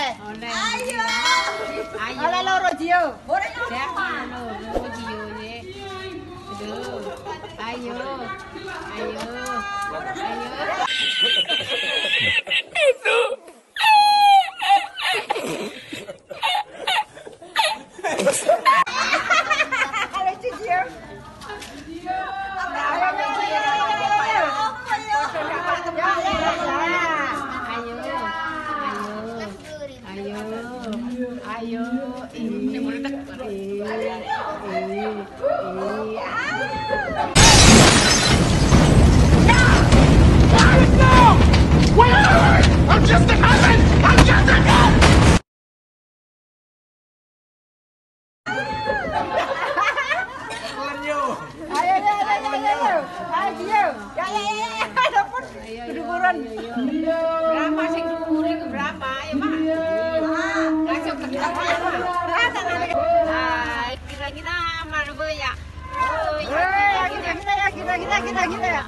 Ayo. Oleh loro Jio. Loro Jio ye. Ayo. Itu. I'm just a man! I'm just a man! Berapa sing dhuwure berapa ya, Mak? Langsung kita aman Bu ya. Kita ya.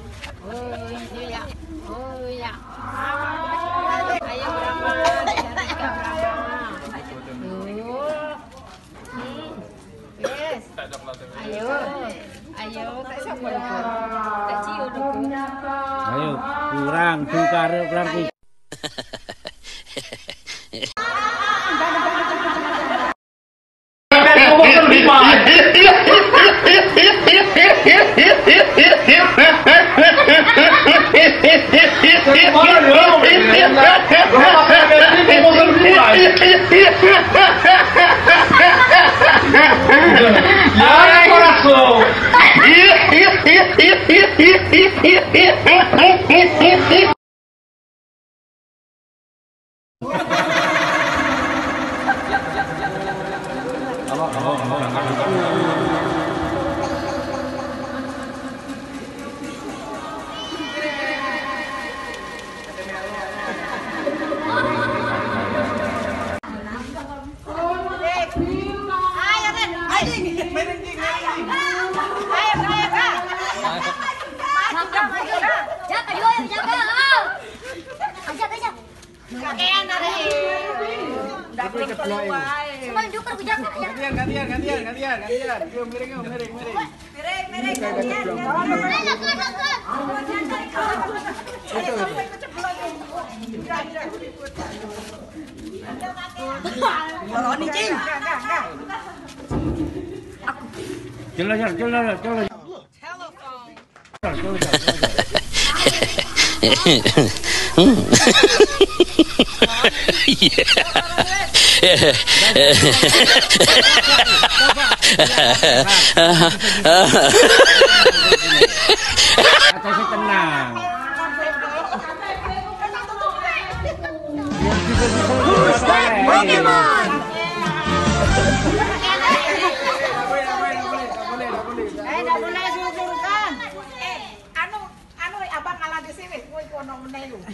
Oh ya. Ayo berapa? Yes. Ayo, tak siapa dulu. Tak cium dulu. Ayo, kurang tukar berarti. Atasnya tenang. Abang kalah di sini, kowe kono meneh lho.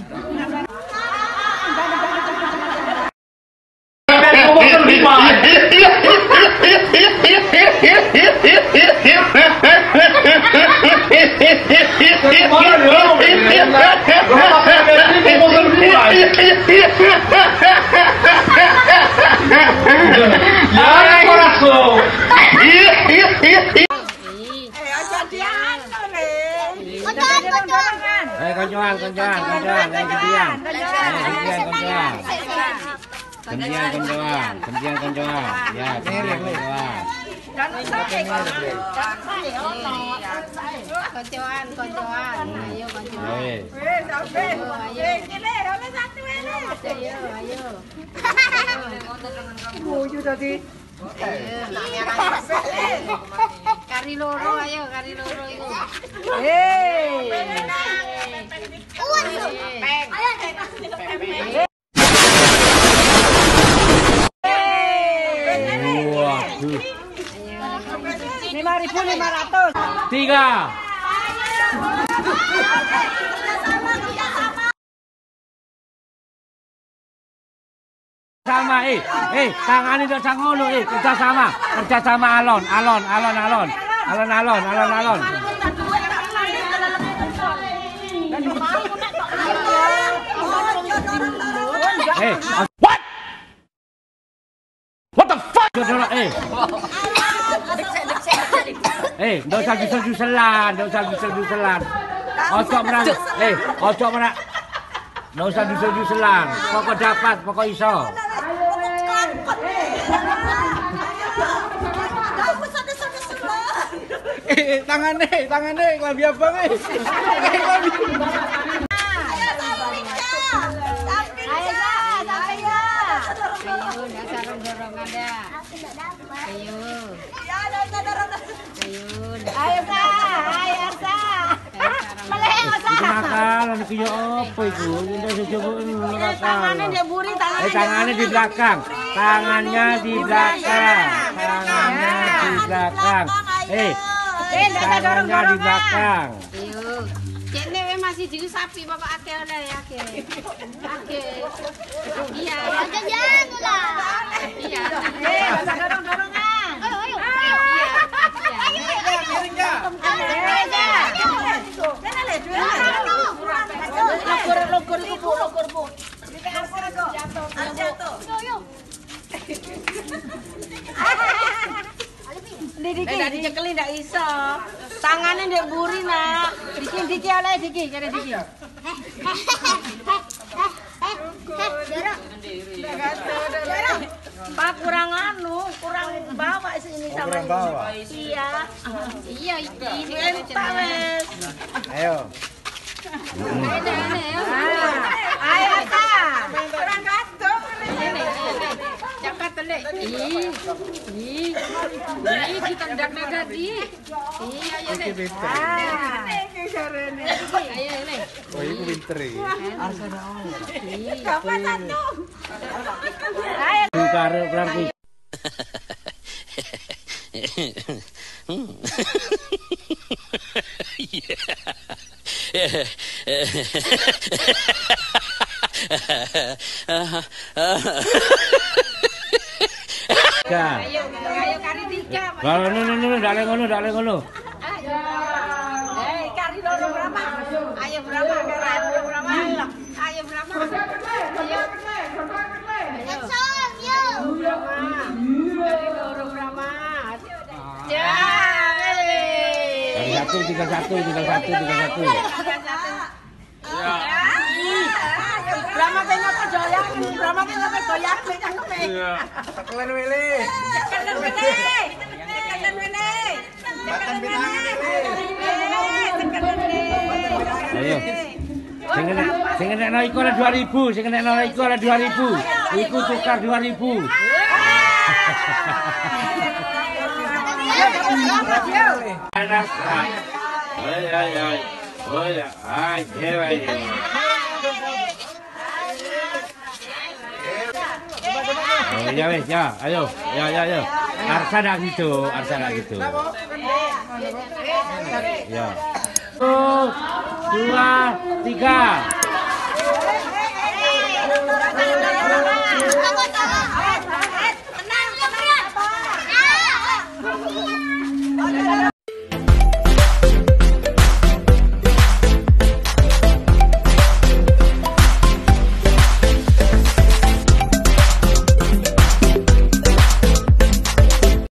Konjoan. Ya, konjoan. Ayo konjoan. Ayo tadi. Kari loro ayo, kari loro itu. Waduh. 5.500. 3. Sama tangan itu sangono kerja sama alon. What? Dorong, nggak usah jusel-juselan, nggak usah jusel-juselan. Ojo merang, ojo merang. Nggak usah jusel-juselan. Pokok dapat, pokok iso. Tangannya, kelabi abang Nakal, ini kaya apa itu? Ini coba nakal. Tangannya dia buri, Tangannya di belakang. Tangannya di belakang. Tangannya di belakang. Tangannya di belakang. Cek ini masih diusapi bapak akeh oleh akeh. Iya. Jangan lah. Iya. Dorong-dorongan. Ayo. Diki dicekelin ndak iso. Tangannya ndek buri nak. Diki oleh diki, kene diki. Pak kurang bawa sini sama ini. Iya. Iya iki. Wes. Ayo. Ayo ta. Kurang gatung. Cepat telek. Ih, kita ndak tadi. Iya, ayo nek. Ayo nek. Oh, iku pinter iki. Kapan satu? Karo berarti. Ayo kari 3. Kalau ndak le ngono. Kari loro berapa? Ayo berapa? Ayo berapa? Kari loro berapa? Tinggal satu. Berapa pengen perjoyak? Berapa pengen perjoyak? Iya. Tekelan wele. Ayo. Sing enekno iku ana 2000, sing enekno iku ana 2000. Iku tukar 2000. Anak. Oh ya wes ya, ayo. Arsa nak gitu. Ya. 1, 2, 3.